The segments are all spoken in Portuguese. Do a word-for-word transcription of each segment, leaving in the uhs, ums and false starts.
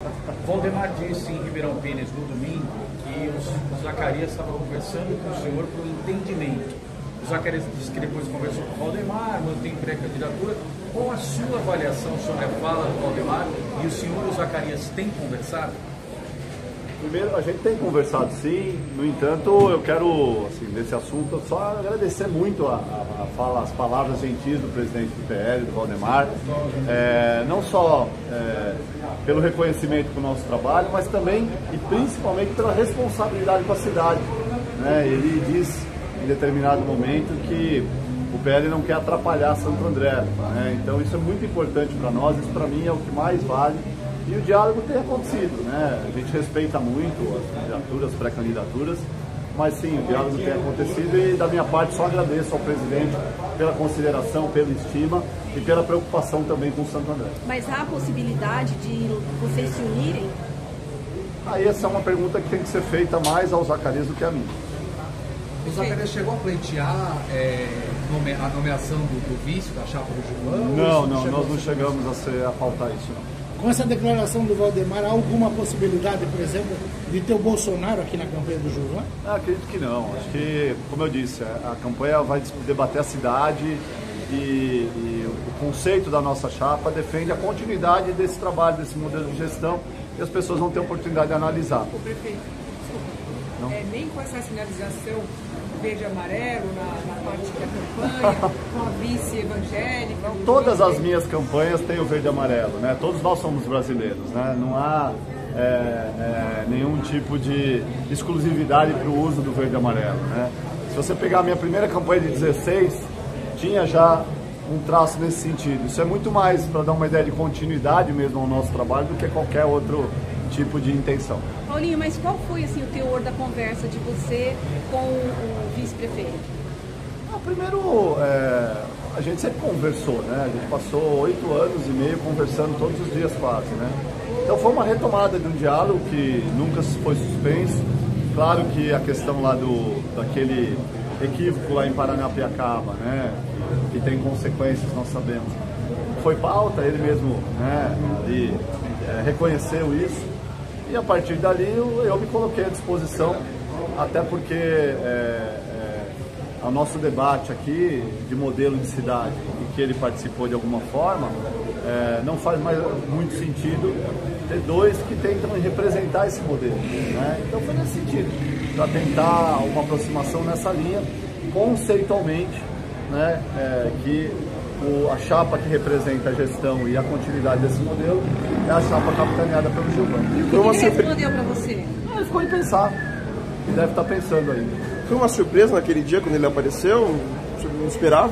Valdemar disse em Ribeirão Pires no domingo que o Zacarias estava conversando com o senhor por entendimento. O Zacarias disse que depois conversou com o Valdemar, mantém pré-candidatura. Qual a sua avaliação sobre a fala do Valdemar? E o senhor e o Zacarias têm conversado? Primeiro, a gente tem conversado sim, no entanto, eu quero, assim, nesse assunto, só agradecer muito a, a, a fala, as palavras gentis do presidente do P L, do Valdemar, é, não só é, pelo reconhecimento do nosso trabalho, mas também e principalmente pela responsabilidade com a cidade. Né? Ele diz em determinado momento que o P L não quer atrapalhar Santo André, né? Então isso é muito importante para nós, isso para mim é o que mais vale. E o diálogo tem acontecido, né? A gente respeita muito as candidaturas, as pré-candidaturas, mas sim, o diálogo tem acontecido e da minha parte só agradeço ao presidente pela consideração, pela estima e pela preocupação também com o Santo André. Mas há a possibilidade de vocês se unirem? Aí essa é uma pergunta que tem que ser feita mais ao Zacarias do que a mim. O Zacarias chegou a pleitear é, nome, a nomeação do, do vice da chapa do João? Não, não, nós não chegamos a, ser, a pautar isso, não. Com essa declaração do Valdemar, há alguma possibilidade, por exemplo, de ter o Bolsonaro aqui na campanha do Gilvan? Ah, acredito que não. Acho que, como eu disse, a campanha vai debater a cidade e, e o conceito da nossa chapa defende a continuidade desse trabalho, desse modelo de gestão, e as pessoas vão ter a oportunidade de analisar. O prefeito, desculpa, é, nem com essa sinalização verde e amarelo na, na parte da campanha, com a vice evangélica. Todas as minhas campanhas têm o verde e amarelo, né? Todos nós somos brasileiros, né? Não há é, é, nenhum tipo de exclusividade para o uso do verde e amarelo, né? Se você pegar a minha primeira campanha de dezesseis, tinha já um traço nesse sentido. Isso é muito mais para dar uma ideia de continuidade mesmo ao nosso trabalho do que qualquer outro tipo de intenção. Paulinho, mas qual foi assim, o teor da conversa de você com o vice-prefeito? Ah, primeiro, é, a gente sempre conversou, né? A gente passou oito anos e meio conversando todos os dias quase, né? Então foi uma retomada de um diálogo que nunca foi suspenso. Claro que a questão lá do, daquele equívoco lá em Paranapiacaba, né? Que tem consequências, nós sabemos. Foi pauta, ele mesmo, né? Ali, é, reconheceu isso. E a partir dali eu, eu me coloquei à disposição, até porque é, é, o nosso debate aqui de modelo de cidade, em que ele participou de alguma forma, é, não faz mais muito sentido ter dois que tentam representar esse modelo, né? Então foi nesse sentido, para tentar uma aproximação nessa linha, conceitualmente, né, é, que o, a chapa que representa a gestão e a continuidade desse modelo é a chapa capitaneada pelo Gilvan. E o que, que ele respondeu para você? Ele ficou em pensar, deve estar pensando ainda. Foi uma surpresa naquele dia quando ele apareceu? Você não esperava?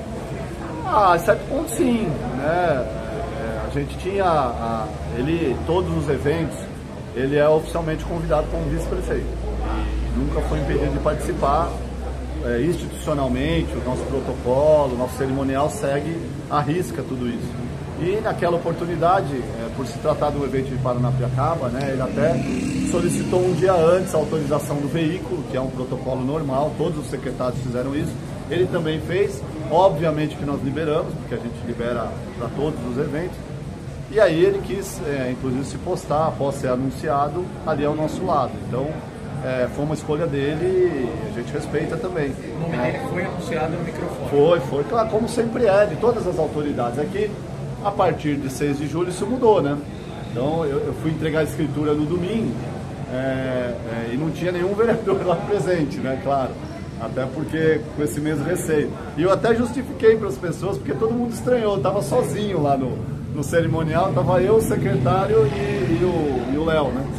Ah, a certo ponto sim, né? É, a gente tinha, a, ele, todos os eventos, ele é oficialmente convidado como vice-prefeito. Nunca foi impedido de participar. É, institucionalmente, o nosso protocolo, o nosso cerimonial segue à risca tudo isso. E naquela oportunidade, é, por se tratar de um evento de Paranapiacaba, né, ele até solicitou um dia antes a autorização do veículo, que é um protocolo normal, todos os secretários fizeram isso. Ele também fez, obviamente que nós liberamos, porque a gente libera para todos os eventos. E aí ele quis, é, inclusive, se postar após ser anunciado ali ao nosso lado. Então, É, foi uma escolha dele e a gente respeita também. O nome dele foi anunciado no microfone. Foi, foi, claro, como sempre é, de todas as autoridades. Aqui, a partir de seis de julho, isso mudou, né? Então, eu, eu fui entregar a escritura no domingo é, é, e não tinha nenhum vereador lá presente, né? Claro. Até porque, com esse mesmo receio. E eu até justifiquei para as pessoas, porque todo mundo estranhou. Eu estava sozinho lá no, no cerimonial, estava eu, o secretário e, e o Léo, né?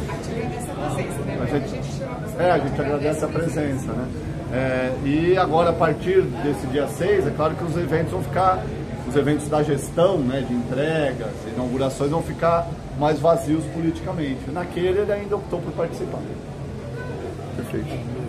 A gente, é, a gente agradece a presença, né? É, e agora, a partir desse dia seis, é claro que os eventos vão ficar, os eventos da gestão, né, de entregas, inaugurações, vão ficar mais vazios politicamente. Naquele, ele ainda optou por participar. Perfeito.